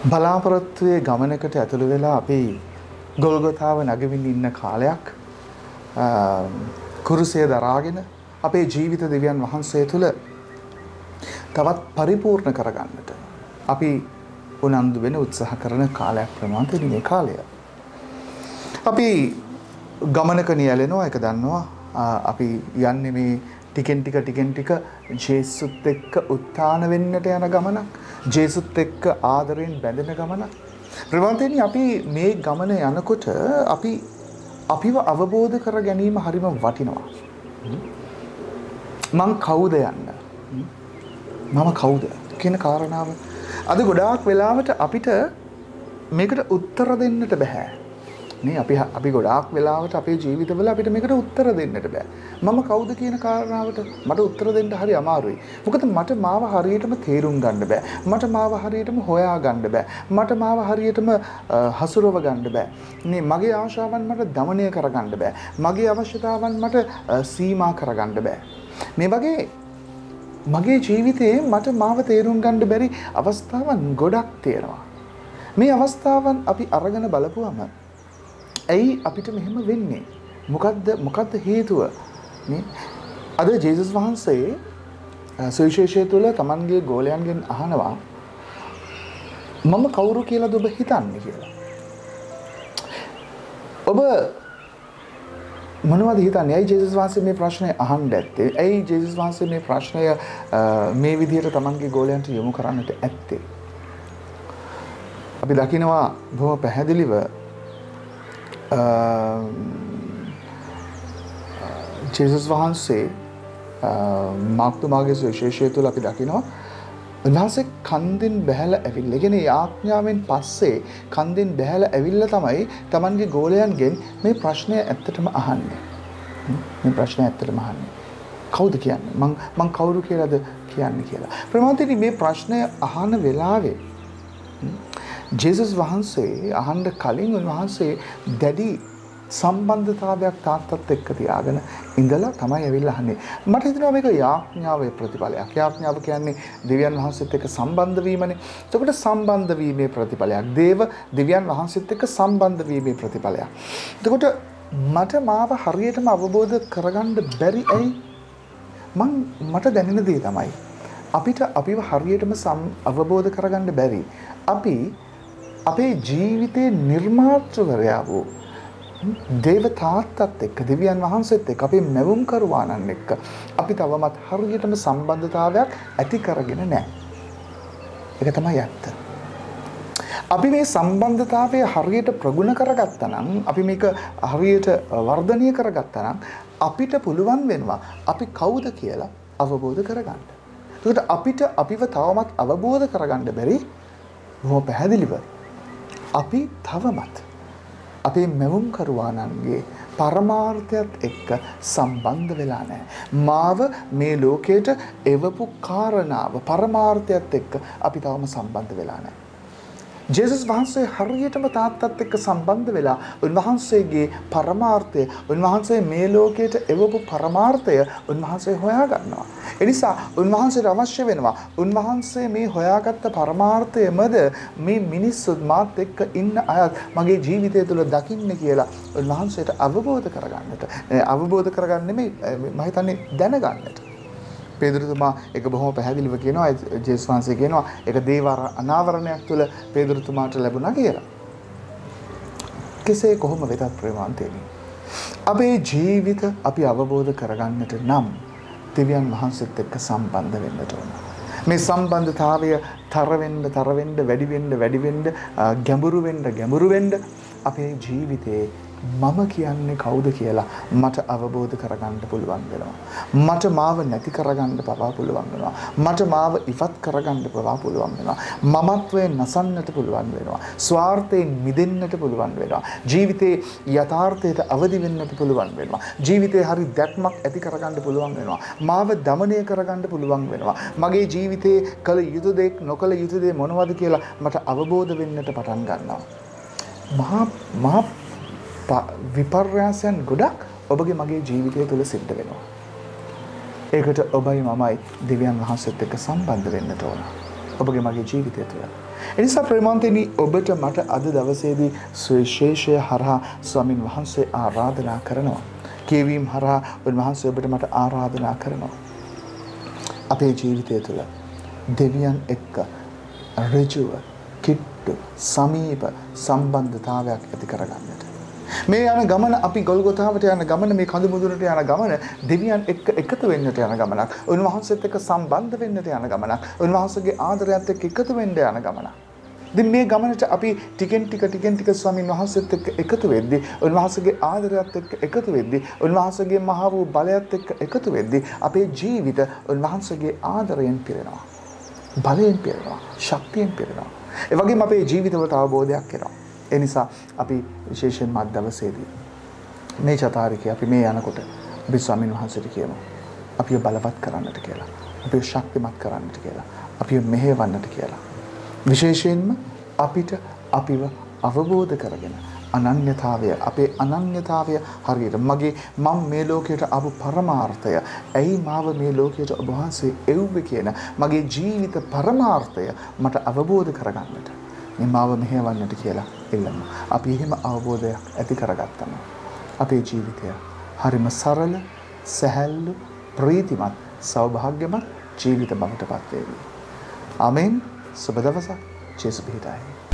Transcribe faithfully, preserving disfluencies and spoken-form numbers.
බලාපොරොත්තුවේ ගමනකට ඇතුළු වෙලා අපි ගොල්ගොතාව නැගමින් ඉන්න කාලයක් කුරුසය දරාගෙන අපේ ජීවිත දෙවියන් වහන්සේ තුළ තවත් පරිපූර්ණ කරගන්නට අපි උනන්දු වෙන උත්සාහ කරන කාලයක් ප්‍රමාණිත මේ කාලය. අපි ගමනක නියැලෙනවා ඒක දන්නවා. අපි යන්නේ මේ ටිකෙන් ටික ටිකෙන් ටික ජේසුත් එක්ක උත්ථාන වෙන්නට යන ගමනක්. ජේසුත් එක්ක ආදරෙන් බැඳෙන ගමනක්. ප්‍රමාණිතනි අපි මේ ගමන යනකොට අපි අපිව අවබෝධ කර ගැනීම හරිම වටිනවා. මං කවුද යන්න? මම කවුද කියන කාරණාව අද ගොඩාක් වෙලාවට අපිට මේකට උත්තර දෙන්නට බෑ. නේ අපි අපි ගොඩාක් වෙලාවට අපේ ජීවිතවල අපිට මේකට උත්තර දෙන්නට බෑ. මම කවුද කියන කාරණාවට මට උත්තර දෙන්න හරි අමාරුයි. මොකද මට මාව හරියටම තේරුම් ගන්න බෑ. මට මාව හරියටම හොයා ගන්න බෑ. මට මාව හරියටම හසුරව ගන්න බෑ. නේ මගේ ආශාවන් මට দমনය කරගන්න බෑ. මගේ අවශ්‍යතාවන් මට සීමා කරගන්න බෑ. මේ වගේ මගේ ජීවිතේ මට මාව තේරුම් ගන්න බැරි අවස්ථාවන් ගොඩක් තියෙනවා. මේ අවස්ථාවන් අපි අරගෙන බලපුවම ඇයි අපිට මෙහෙම වෙන්නේ? මොකද්ද මොකද්ද හේතුව? නේ අද ජේසුස් වහන්සේ සුවිශේෂය තුළ තමන්ගේ ගෝලයන්ගෙන් අහනවා මම කවුරු කියලාද ඔබ හිතන්නේ කියලා. ඔබ මොනවද හිතන්නේ? ඇයි ජේසුස් වහන්සේ මේ ප්‍රශ්නය අහන්න ඇත්තේ? ඇයි ජේසුස් වහන්සේ මේ ප්‍රශ්නය මේ විදිහට තමන්ගේ ගෝලයන්ට යොමු කරන්නට ඇත්තේ? අපි දකිනවා බොහොම පැහැදිලිව ජේසුස් වහන්සේ මාර්ක්තුමාගේ සුවිශේෂය තුළ අපි දකිනවා උන්වහන්සේ කන්දෙන් බැහැලා ඇවිල්ලා. ඒ කියන්නේ යාඥාවෙන් පස්සේ කන්දෙන් බැහැලා ඇවිල්ලා තමයි Tamanගේ ගෝලයන්ගෙන් මේ ප්‍රශ්නය ඇත්තටම අහන්නේ. මේ ප්‍රශ්නය ඇත්තටම අහන්නේ. කවුද කියන්නේ? මං මං කවුරු කියලාද කියන්නේ කියලා. ප්‍රමාණිතනි මේ ප්‍රශ්නය අහන වෙලාවේ ජේසුස් වහන්සේ අහන්න කලින් උන්වහන්සේ දැඩි සම්බන්ධතාවයක් තාත්තත් එක්ක තියාගෙන ඉඳලා තමයි ඇවිල්ලා අහන්නේ. මට හිතෙනවා මේක යාඥාවේ ප්‍රතිඵලයක්. යාඥාව කියන්නේ දෙවියන් වහන්සේත් එක්ක සම්බන්ධ වීමනේ. එතකොට සම්බන්ධ වීමේ ප්‍රතිඵලයක්. දේව දෙවියන් වහන්සේත් එක්ක සම්බන්ධ වීමේ ප්‍රතිඵලයක්. එතකොට මට මාව හරියටම අවබෝධ කරගන්න බැරි ඇයි? මං මට දැනෙන දේ තමයි අපිට අපිව හරියටම අවබෝධ කරගන්න බැරි. අපි අපේ ජීවිතේ නිර්මාතෘවරයා වූ දේව තාත්තත් එක්ක දෙවියන් වහන්සේත් එක්ක අපේ මැවුම් කරුවාණන් එක්ක අපි තවමත් හරියටම සම්බන්ධතාවයක් ඇති කරගෙන නැහැ. ඒක තමයි ඇත්ත. අපි මේ සම්බන්ධතාවය හරියට ප්‍රගුණ කරගත්තා නම් අපි මේක හරියට වර්ධනය කරගත්තා නම් අපිට පුළුවන් වෙනවා අපි කවුද කියලා අවබෝධ කරගන්න. ඒකට අපිට අපිව තවමත් අවබෝධ කරගන්න බැරි බොහොම පැහැදිලිව අපි තවමත් අපේ මැවුම් කරුවාණන්ගේ පරමාර්ථයත් එක්ක සම්බන්ධ වෙලා නැහැ. මාව මේ ලෝකයට එවපු කාරණාව පරමාර්ථයත් එක්ක අපි තවම සම්බන්ධ වෙලා නැහැ. ජේසුස් වහන්සේ හරියටම තාත්තත් එක්ක සම්බන්ධ වෙලා උන්වහන්සේගේ පරමාර්ථය උන්වහන්සේ මේ ලෝකයට එවපු පරමාර්ථය උන්වහන්සේ හොයා ගන්නවා. ඒ නිසා උන්වහන්සේට අවශ්‍ය වෙනවා උන්වහන්සේ මේ හොයාගත්ත පරමාර්ථයමද මේ මිනිස්සුත් මාත් එක්ක ඉන්න අයත් මගේ ජීවිතය තුළ දකින්න කියලා උන්වහන්සේට අවබෝධ කරගන්නට අවබෝධ කරගන්න නෙමෙයි මම හිතන්නේ දැනගන්නට. පේදුරුතුමා ඒක බොහොම පැහැදිලිව කියනවා ජේසුස් වහන්සේ කියනවා ඒක දේව අනාවරණයක් තුළ පේදුරුතුමාට ලැබුණා කියලා. කෙසේ කොහොම වෙතත් ප්‍රේමාන්තේනි අපේ ජීවිත අපි අවබෝධ කරගන්නට නම් දෙවියන් වහන්සේත් එක්ක සම්බන්ධ වෙන්නට ඕන. මේ සම්බන්ධතාවය තර වෙන්න තර වෙන්න වැඩි වෙන්න වැඩි වෙන්න ගැඹුරු වෙන්න ගැඹුරු වෙන්න අපේ ජීවිතේ මම කියන්නේ කවුද කියලා මට අවබෝධ කරගන්න පුළුවන් වෙනවා. මට මාව නැති කරගන්න පවා පුළුවන් වෙනවා. මට මාව ඉවත් කරගන්න පවා පුළුවන් වෙනවා. මමත්වයෙන් නැසන්නට පුළුවන් වෙනවා. ස්වార్థයෙන් මිදෙන්නට පුළුවන් වෙනවා. ජීවිතේ යථාර්ථයට අවදි වෙන්නට පුළුවන් වෙනවා. ජීවිතේ හරි දැක්මක් ඇති කරගන්න පුළුවන් වෙනවා. මාව দমনය කරගන්න පුළුවන් වෙනවා. මගේ ජීවිතේ කල යුතු දේ නොකල යුතු දේ මොනවද කියලා මට අවබෝධ වෙන්නට පටන් ගන්නවා. මහා මහා විපර්යාසයන් ගොඩක් ඔබගේ මගේ ජීවිතය තුළ සිද්ධ වෙනවා. ඒකට ඔබයි මමයි දෙවියන් වහන්සේත් එක්ක සම්බන්ධ වෙන්නට ඕන. ඔබගේ මගේ ජීවිතය තුළ එනිසා ප්‍රේමාන්තනි ඔබට මට අද දවසේදී සුවිශේෂය හරහා ස්වාමින් වහන්සේ ආරාධනා කරනවා. කියවීම හරහා උන්වහන්සේ ඔබට මට ආරාධනා කරනවා. අපේ ජීවිතය තුළ දෙවියන් එක්ක ඍජුව කිට්ටු සමීප සම්බන්ධතාවයක් ඇති කරගන්නට. මේ යන ගමන අපි ගොල්ගොතාවට යන ගමන මේ කඳු මුදුනට යන ගමන දෙවියන් එක්ක එකතු වෙන්නට යන ගමනක්. උන්වහන්සේත් එක්ක සම්බන්ධ වෙන්නට යන ගමනක්. උන්වහන්සේගේ ආදරයත් එක්ක එකතු වෙන්න යන ගමනක්. ඉතින් මේ ගමනට අපි ටිකෙන් ටික ටිකෙන් ටික ස්වාමීන් වහන්සේත් එක්ක එකතු වෙද්දී උන්වහන්සේගේ ආදරයත් එක්ක එකතු වෙද්දී උන්වහන්සේගේ මහා වූ බලයත් එක්ක එකතු වෙද්දී අපේ ජීවිත උන්වහන්සේගේ ආදරයෙන් පිරෙනවා. බලයෙන් පිරෙනවා. ශක්තියෙන් පිරෙනවා. ඒ වගේම අපේ ජීවිතවලට අවබෝධයක් එනවා. ඒ නිසා අපි විශේෂයෙන්ම අද දවසේදී මේ චතාරිකේ අපි මේ යනකොට අපි ස්වාමීන් වහන්සේට කියමු. අපිව බලවත් කරන්නට කියලා. අපිව ශක්තිමත් කරන්නට කියලා. අපිව මෙහෙවන්නට කියලා. විශේෂයෙන්ම අපිට අපිව අවබෝධ කරගෙන අනන්‍යතාවය අපේ අනන්‍යතාවය හරියට මගේ මම මේ ලෝකයට ආපු පරමාර්ථය ඇයි මාව මේ ලෝකයට ඔබ වහන්සේ එව්වේ කියන මගේ ජීවිත පරමාර්ථය මට අවබෝධ කරගන්නට මේ මාව මෙහෙවන්නට කියලා ඉල්ලමු. අපි එහෙම අවබෝධයක් ඇති කරගත්තම අපේ ජීවිතය හරිම සරල සැහැල්ලු ප්‍රීතිමත් සෞභාග්‍යමත් ජීවිත බවට පත් වේවි. ආමෙන්. සුබ දවසක්. ජේසුස් පිහිටයි.